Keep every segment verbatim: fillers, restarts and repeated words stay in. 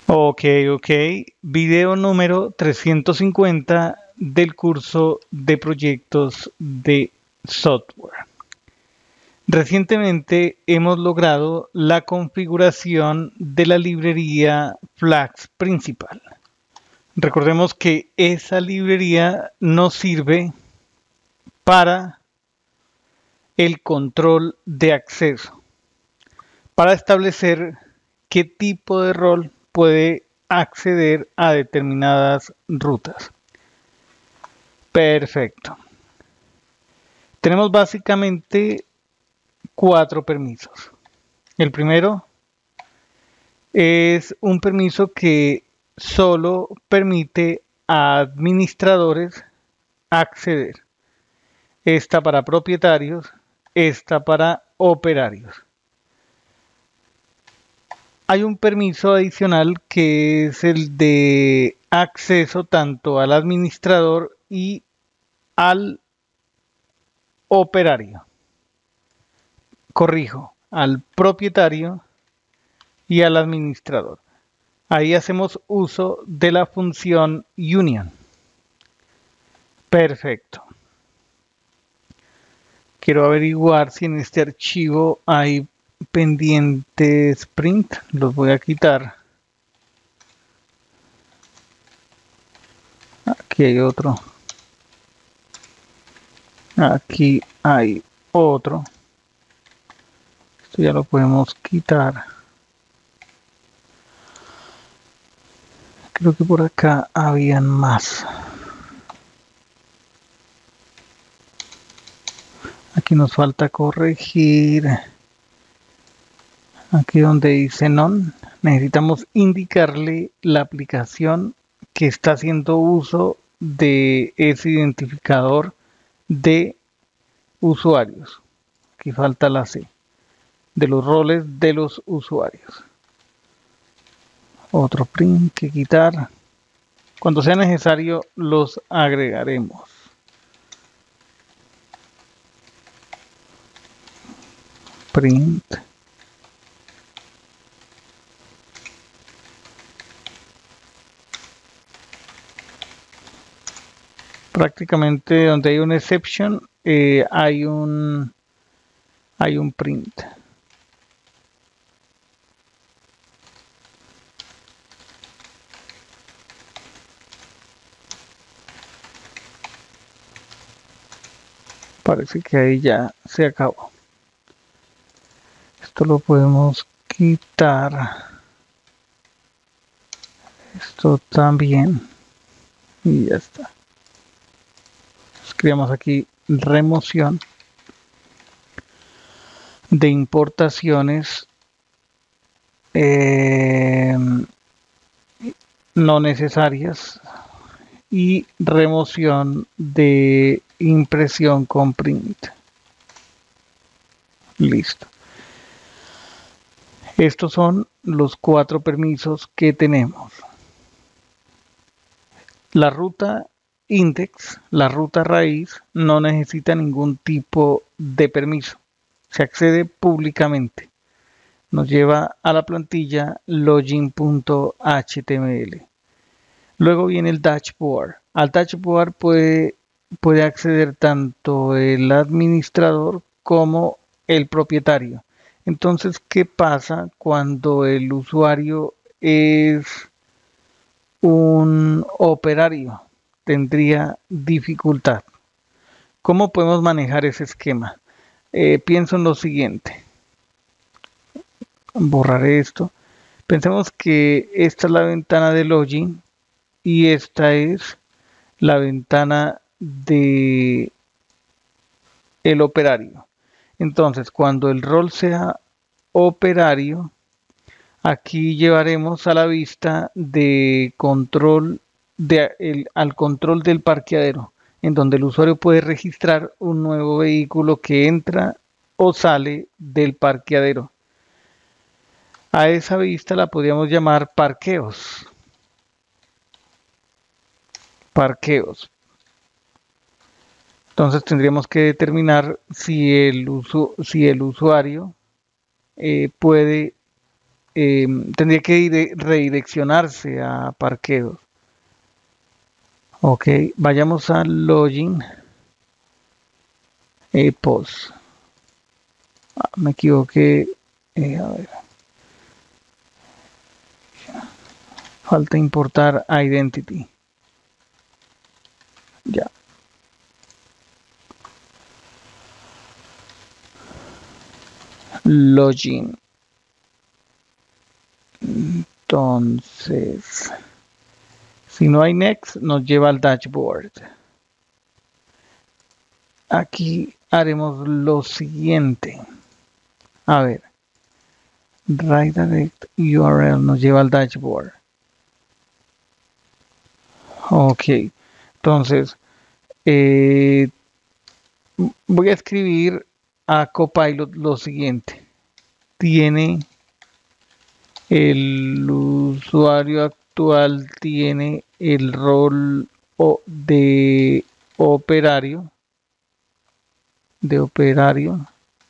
Ok, ok. Video número trescientos cincuenta del curso de proyectos de software. Recientemente hemos logrado la configuración de la librería Flags principal. Recordemos que esa librería nos sirve para el control de acceso, para establecer qué tipo de rol puede acceder a determinadas rutas. Perfecto. Tenemos básicamente cuatro permisos. El primero es un permiso que solo permite a administradores acceder. Está para propietarios, está para operarios. Hay un permiso adicional que es el de acceso tanto al administrador y al operario. Corrijo, al propietario y al administrador. Ahí hacemos uso de la función union. Perfecto. Quiero averiguar si en este archivo hay pendientes print. Los voy a quitar. Aquí hay otro. Aquí hay otro. Esto ya lo podemos quitar. Creo que por acá habían más. Aquí nos falta corregir. Aquí donde dice none, necesitamos indicarle la aplicación que está haciendo uso de ese identificador de usuarios. Aquí falta la C, de los roles de los usuarios. Otro print que quitar. Cuando sea necesario los agregaremos. Print. Prácticamente donde hay un exception eh, hay un hay un print. Parece que ahí ya se acabó. Esto lo podemos quitar. Esto también. Y ya está. Escribamos aquí remoción de importaciones eh, no necesarias y remoción de impresión con print. Listo. Estos son los cuatro permisos que tenemos. La ruta index, la ruta raíz, no necesita ningún tipo de permiso. Se accede públicamente. Nos lleva a la plantilla login punto h t m l. Luego viene el dashboard. Al dashboard puede, puede acceder tanto el administrador como el propietario. Entonces, ¿qué pasa cuando el usuario es un operario? Tendría dificultad. ¿Cómo podemos manejar ese esquema? Eh, pienso en lo siguiente. Borraré esto. Pensemos que esta es la ventana de login y esta es la ventana de el operario. Entonces, cuando el rol sea operario, aquí llevaremos a la vista de control de, el, al control del parqueadero, en donde el usuario puede registrar un nuevo vehículo que entra o sale del parqueadero. A esa vista la podríamos llamar parqueos. Parqueos. Entonces tendríamos que determinar si el, uso, si el usuario eh, puede eh, tendría que ir, redireccionarse a parqueos. Ok, vayamos a login. Eh, post. Ah, me equivoqué. Eh, a ver. Falta importar identity. Ya. Login. Entonces, si no hay next, nos lleva al dashboard. Aquí haremos lo siguiente. A ver. Redirect U R L nos lleva al dashboard. Ok. Entonces, eh, voy a escribir a Copilot lo siguiente. Tiene el usuario actual, tiene el rol de operario, de operario.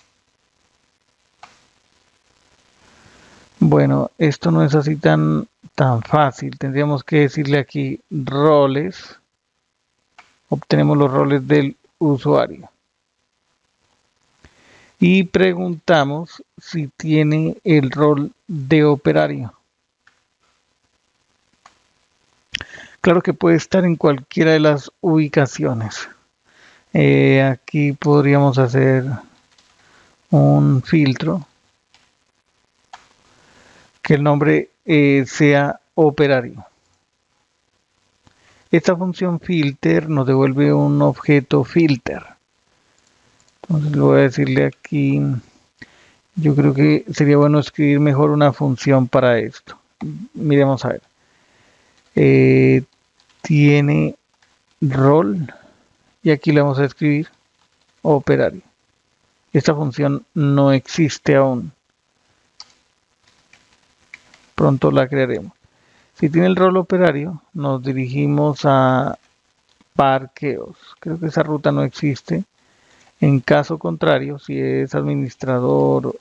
Bueno, esto no es así tan, tan fácil. Tendríamos que decirle aquí roles. Obtenemos los roles del usuario. Y preguntamos si tiene el rol de operario. Claro que puede estar en cualquiera de las ubicaciones. Eh, aquí podríamos hacer un filtro. Que el nombre eh, sea operario. Esta función filter nos devuelve un objeto filter. Entonces voy a decirle aquí, yo creo que sería bueno escribir mejor una función para esto. Miremos a ver. Eh, tiene rol y aquí le vamos a escribir operario. Esta función no existe aún. Pronto la crearemos. Si tiene el rol operario, nos dirigimos a parqueos. Creo que esa ruta no existe. En caso contrario, si es administrador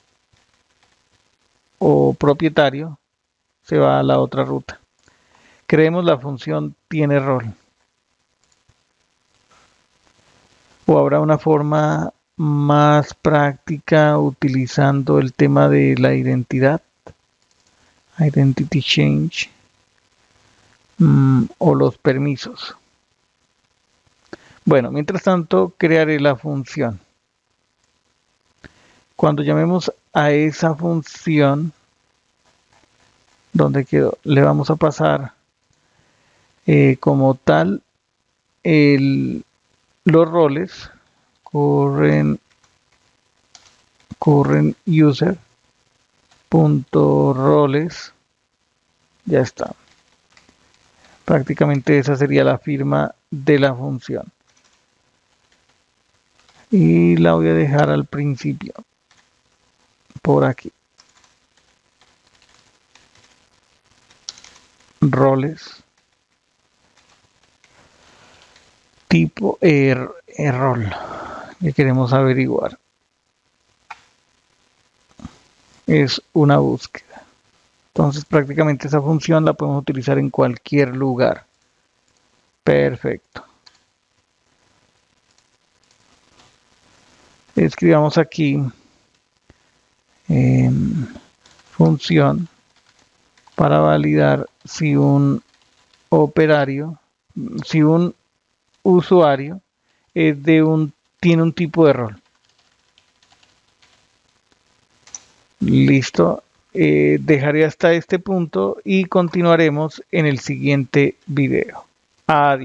o propietario, se va a la otra ruta. Creemos la función tiene rol. O habrá una forma más práctica utilizando el tema de la identidad. Identity change. Mm, o los permisos. Bueno, mientras tanto, crearé la función. Cuando llamemos a esa función, donde quedó, le vamos a pasar eh, como tal el, los roles, current, current user punto roles, ya está. Prácticamente esa sería la firma de la función. Y la voy a dejar al principio. Por aquí. Roles. Tipo er, rol. Que queremos averiguar. Es una búsqueda. Entonces prácticamente esa función la podemos utilizar en cualquier lugar. Perfecto. Escribamos aquí eh, función para validar si un operario, si un usuario es de un, tiene un tipo de rol. Listo. Eh, dejaré hasta este punto y continuaremos en el siguiente video. Adiós.